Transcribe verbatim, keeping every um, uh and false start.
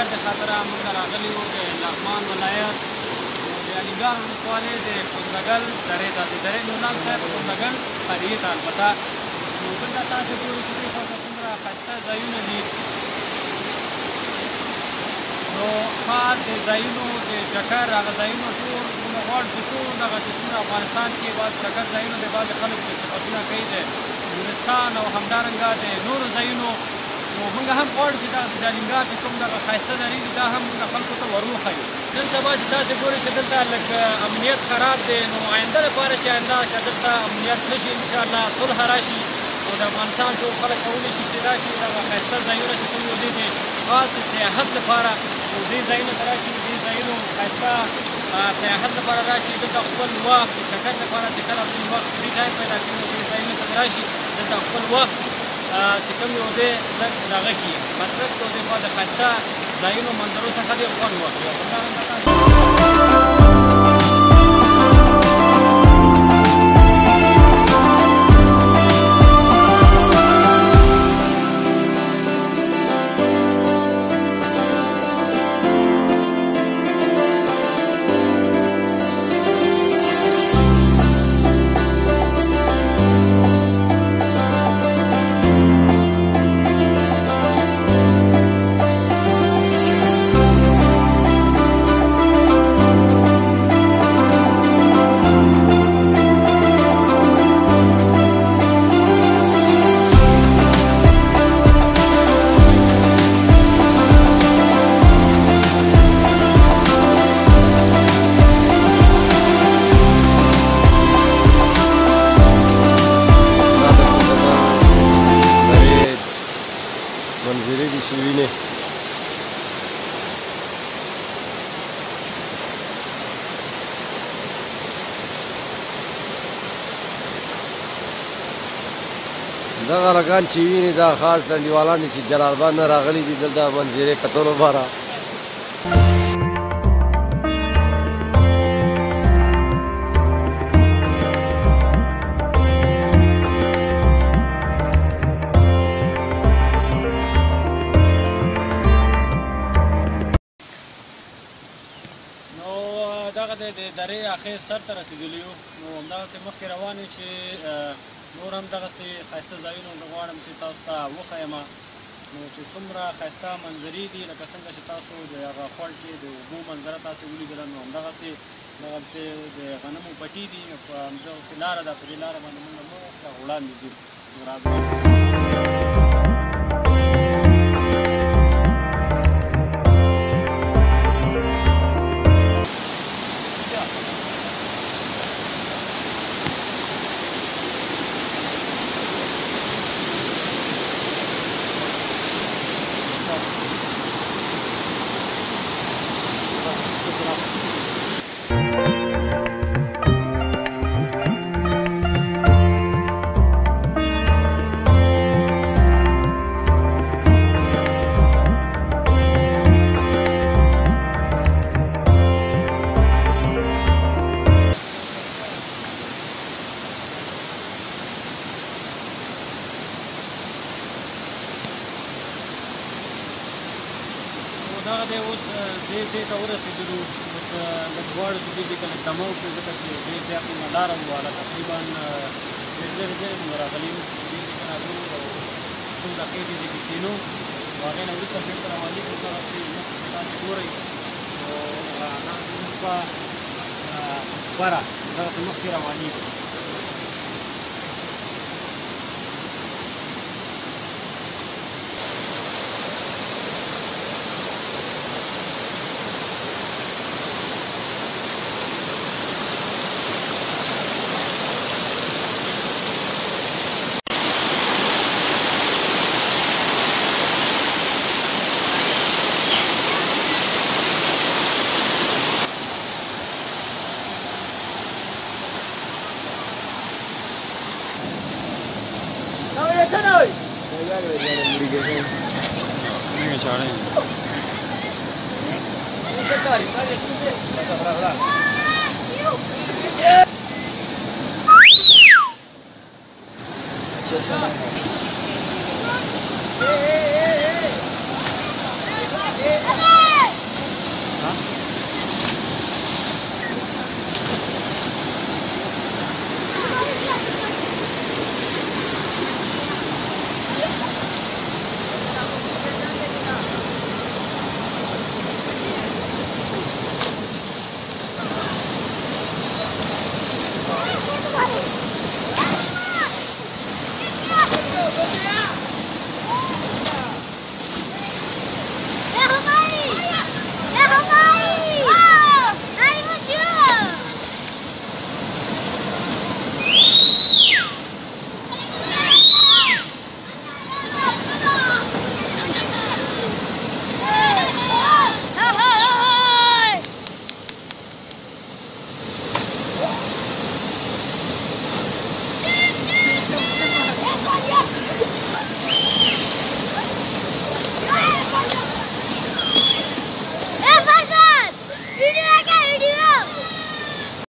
د خاطره موږ راغلي وو د لغمان ولایت د الینګار ولسوالۍ د کندګل درې ته د درې نورنال صاحب کندګل قریې ته البته نو دلته تاسو ګورئ چې دې خواته څومره ښایسته ځایونه دي نو ښار د ځایونو د چکر هغه ځایونو ټول موږ غواړو چې ټول دغه چې څومره افغانستان کې بعض چکر ځایونه د بعضې خلکو د صفتونه کوي د نورستان او همدارنګه د نورو ځایونو نو موږ هم غواړو چې دغه د الینګار چې کوم دغه ښایسته درې دي دا هم موږ خلکو ته ور وښیو نن سبا چې تاسې ګورئ چې دلته لږ امنیت خراب دی نو آینده لپاره چې آینده که دلته امنیت نه شي انشاءالله صلح راشي او د افغانستان ټول خلک کولی شي چې راشي دغه ښایسته ځایونه چې کوم یو دی د خاص د سیاحت لپاره نو دې ځایونو ته راشي دې ځایونو ښایسته سیاحت لپاره راشي دلته خپل وخت د چکر لپاره چې کله خپل وخت فري ټایم پیدا کړي نو دې ځایونو ته راشي دلته خپل وخت چې کوم یو دی لږ دغه کړي مصرف کړي او دې خوا د ښایسته ځایونو منظرو څخه دې خوند واخلي او همدارنګه منظرې دي شیرینې دغه هلکان چې وینې دا خاص انډیوالان دي چې جلال آباد نه راغلي دي دلته منظرې کتلو لپاره دغه د درې اخر سر ته رسېدلي یو نو همدغسې مخکې روان یو چې نور هم دغسې ښایسته ځایونه زه غواړم چې تاسو ته وښیم نو چې څومره ښایسته منظرې دي لکه څنګه چې تاسو د هغه خوړ کې د اوبو منظره تاسې ولیدله نو همدغسې دغلته د غنمو پټي دي نو په همدغسې لاره ده په دې لاره باندې موږ مخته وړاندې ځو راځو دغه دی اوس دې ځای ته ورسېدلو اوس لږ غواړو چې دې ځای ته لږ دمه وکړو ځکه چې ډېر زیات مونږ لاره وواله تقریبا ډېر لرې ځای مونږ راغلي یو دې ځای ته راغلو او څو دقیقې دې ځای کې کښېنو او هغې نه وروسته بېرته روانېږو دغسې مخکې چې تاسې ګورئ نو همدغسې موږ به بره دغسې مخکې روانېږو Hey, hey.